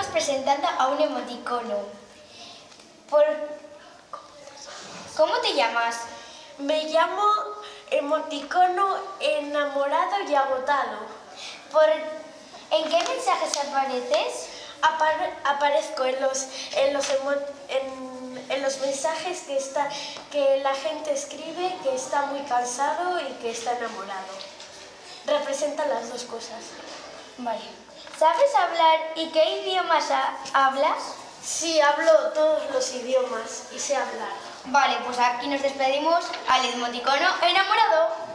presentando a un emoticono. ¿Cómo te llamas? Me llamo emoticono enamorado y agotado. ¿En qué mensajes apareces? Aparezco en los mensajes que la gente escribe que está muy cansado y que está enamorado. Representa las dos cosas. Vale. ¿Sabes hablar y qué idiomas hablas? Sí, hablo todos los idiomas y sé hablar. Vale, pues aquí nos despedimos al emoticono enamorado.